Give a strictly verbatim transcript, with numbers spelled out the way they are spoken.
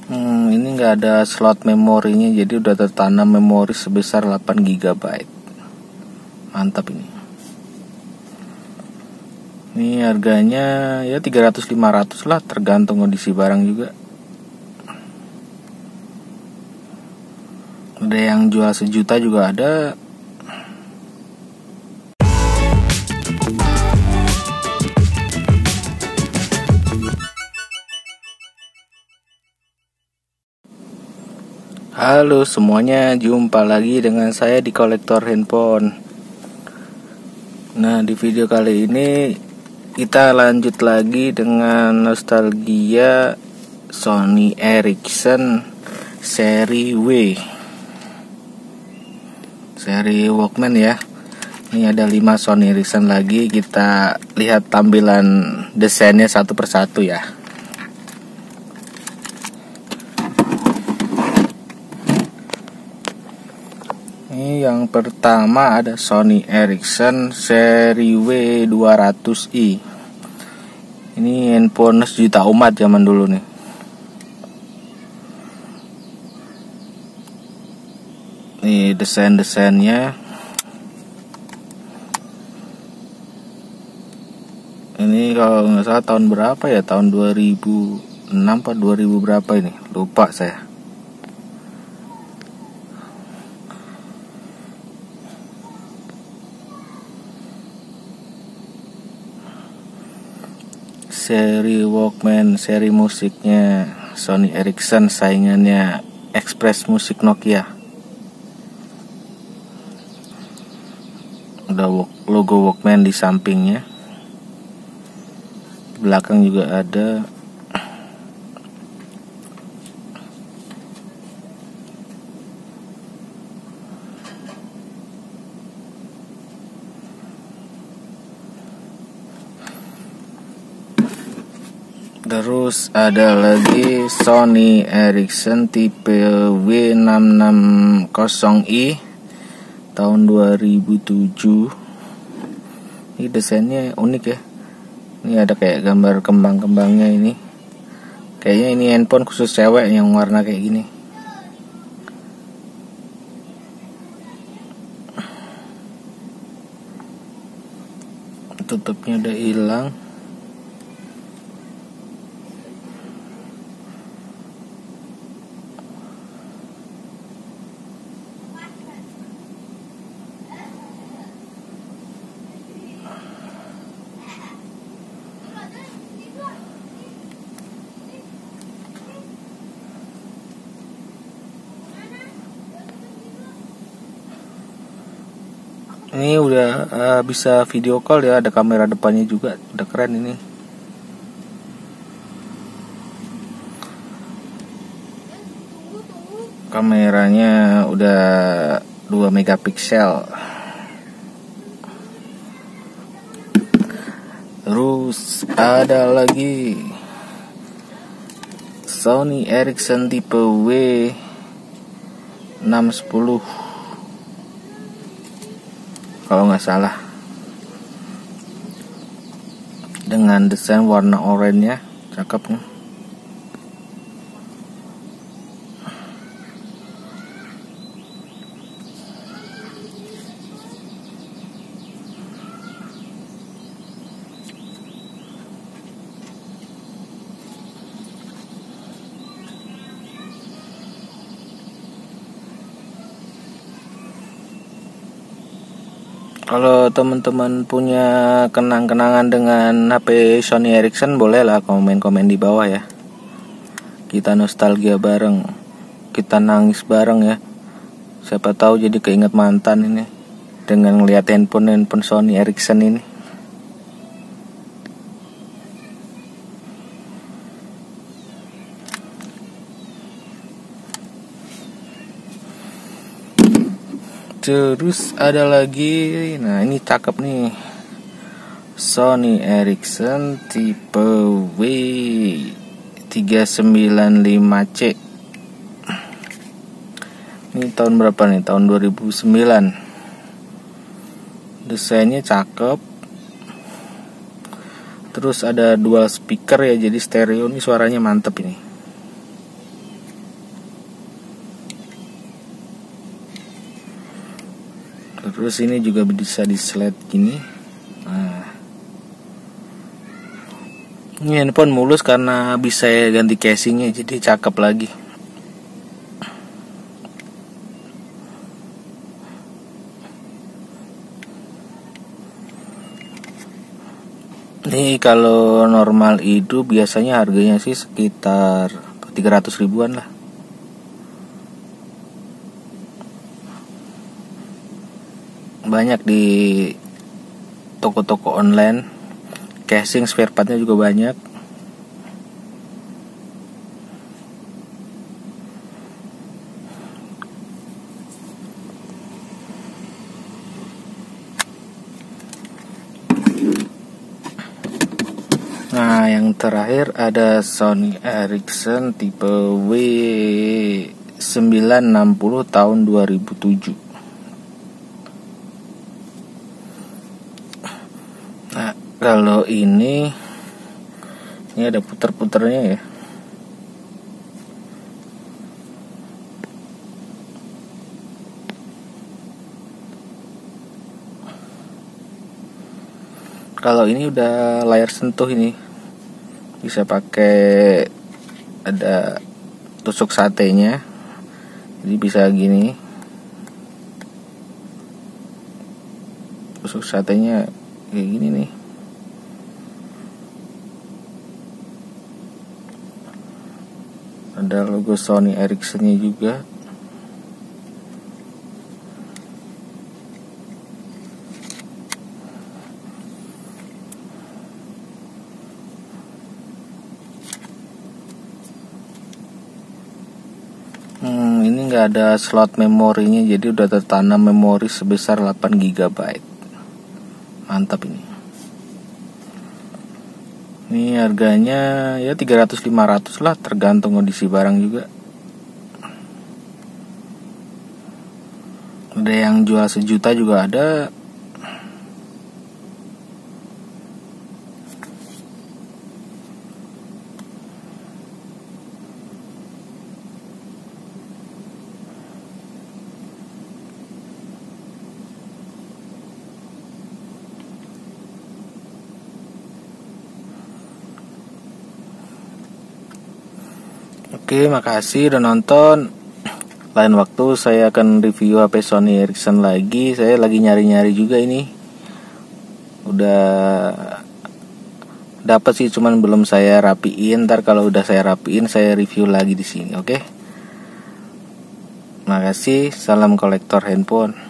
Hmm, ini nggak ada slot memorinya, jadi udah tertanam memori sebesar delapan giga byte. Mantap ini. Ini harganya ya tiga ratus lima ratus lah, tergantung kondisi barang juga. Ada yang jual sejuta juga ada. Halo semuanya, jumpa lagi dengan saya di Kolektor Handphone. Nah, di video kali ini kita lanjut lagi dengan nostalgia Sony Ericsson seri W, seri Walkman ya. Ini ada lima Sony Ericsson lagi. Kita lihat tampilan desainnya satu persatu ya. Ini yang pertama ada Sony Ericsson seri W dua ratus i. Ini handphone sejuta umat zaman dulu nih. Nih desain-desainnya. Ini kalau nggak salah tahun berapa ya? Tahun dua ribu enam atau dua ribu berapa ini? Lupa saya. Seri Walkman, seri musiknya Sony Ericsson, saingannya Express Music Nokia. Ada logo Walkman di sampingnya. Di belakang juga ada. Terus ada lagi Sony Ericsson tipe W enam enam nol i tahun dua ribu tujuh. Ini desainnya unik ya. Ini ada kayak gambar kembang-kembangnya ini. Kayaknya ini handphone khusus cewek yang warna kayak gini. Tutupnya udah hilang. Ini udah uh, bisa video call ya, ada kamera depannya juga, udah keren ini. Kameranya udah dua megapiksel. Terus ada lagi Sony Ericsson tipe W enam sepuluh kalau nggak salah, dengan desain warna oranye, cakep nih. Kalau teman-teman punya kenang-kenangan dengan H P Sony Ericsson, bolehlah komen-komen di bawah ya. Kita nostalgia bareng, kita nangis bareng ya. Siapa tahu jadi keinget mantan ini dengan ngeliat handphone-handphone Sony Ericsson ini. Terus ada lagi, nah ini cakep nih, Sony Ericsson tipe W tiga sembilan lima C. Ini tahun berapa nih? Tahun dua ribu sembilan. Desainnya cakep. Terus ada dual speaker ya, jadi stereo, ini suaranya mantep ini. Terus ini juga bisa di slide gini. Nah, ini handphone mulus karena bisa ganti casingnya, jadi cakep lagi. Ini kalau normal itu biasanya harganya sih sekitar tiga ratus ribuan lah. Banyak di toko-toko online. Casing spare partnya juga banyak. Nah, yang terakhir ada Sony Ericsson tipe W sembilan enam nol tahun dua ribu tujuh. Nah, kalau ini ini ada puter-puternya ya. Kalau ini udah layar sentuh, ini bisa pakai, ada tusuk satenya, jadi bisa gini, tusuk satenya kayak gini nih. Ada logo Sony Ericsson-nya juga. Hmm, ini nggak ada slot memorinya, jadi udah tertanam memori sebesar delapan giga byte. Mantap ini. Ini harganya ya tiga ratus lima ratus lah, tergantung kondisi barang juga. Ada yang jual sejuta juga ada. Oke, makasih udah nonton. Lain waktu saya akan review H P Sony Ericsson lagi. Saya lagi nyari-nyari juga ini. Udah dapat sih, cuman belum saya rapiin. Ntar kalau udah saya rapiin, saya review lagi di sini. Oke. Makasih. Salam kolektor handphone.